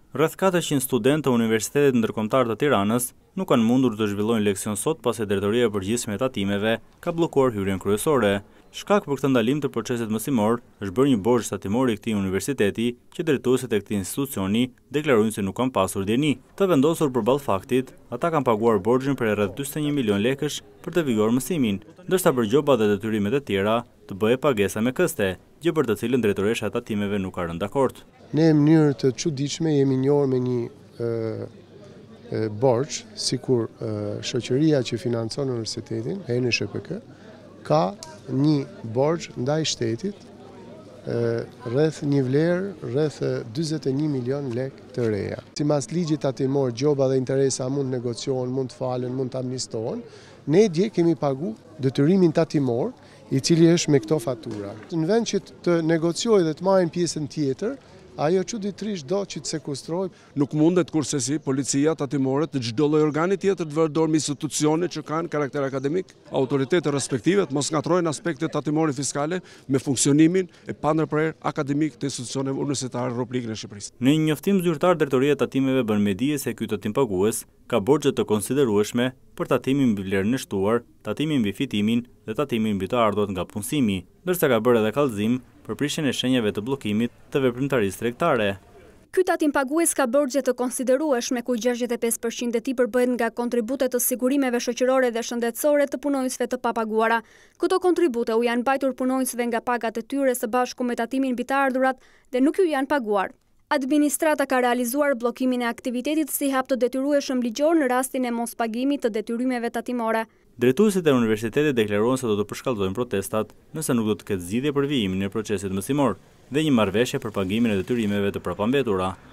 Rreth 400 studentë të Universitetit Ndërkombëtar të Tiranës nuk kanë mundur të zhvillojnë leksion sot pasi drejtoria e përgjithshme e tatimeve ka bllokuar hyrjen kryesore. Shkak për këtë ndalim të procesit mësimor është bërë një borxh tatimor i këtij universiteti që drejtuesit e këtij institucioni deklarojnë se nuk kanë pasur dieni. Të vendosur përballë faktit, ata kanë paguar borxhin për rreth 41 milion lekësh për të vijuar mësimin, ndërsa për gjoba dhe detyrimet e tjera të bëhej pagesa me këste, gjë për të cilën drejtoresha e tatimeve nuk ka rënë dakord. Ne në mënyrë të çuditshme jemi njohur me një borxh, sikur shoqëria që financon universitetin, NSHPK, ka një borxh ndaj shtetit rreth një vlerë rreth 41 milion lekë të reja. Sipas ligjit tatimor, gjoba dhe interesa mund negociohen, mund të falen, mund të amnistohen. Ne dje kemi pagu detyrimin tatimor, i cili është me këto fatura. Në vend që të negociojë dhe të marrin pjesën tjetër, ajo çuditërisht do që të sekustrojë. Nuk mundet kursesi policia, tatimore të çdo lloj organi tjetër të vërdor me institucione që kanë karakter akademik, autoritetet respektive të mos ngatrojnë aspektet tatimore fiskale me funksionimin e pandërprer akademik të institucioneve universitare rrugplikën e Shqipërisë. Në një njoftim zyrtar, drejtoria e tatimeve bën me dije se ky tatim pagues ka borxhe të konsiderueshme për tatimin mbi vlerën e shtuar, tatimin mbi fitimin dhe tatimin mbi të ardhurat nga punësimi, ndërsa ka bërë edhe kallëzim për prishjen e shenjave të bllokimit të veprimtarisë tregtare. Ky tatim pagues ka borxhe të konsiderueshme ku 65% e tij përbëhet nga kontributet të sigurimeve shoqërore dhe shëndetësore të punonjësve të papaguara. Këto kontribute u janë mbajtur punonjësve nga pagat e tyre së bashku me tatimin mbi të ardhurat dhe nuk ju janë paguar. Administrata ka realizuar bllokimin e aktivitetit si hap të detyrueshëm ligjor në rastin e mospagimit të detyrimeve tatimore. Drejtuesit e universitetit deklaruan se do të përshkallëzojnë protestat nëse nuk do të ketë zgjidhje për vijimin e procesit mësimor dhe një marrëveshje për pagimin e detyrimeve të prapambetura.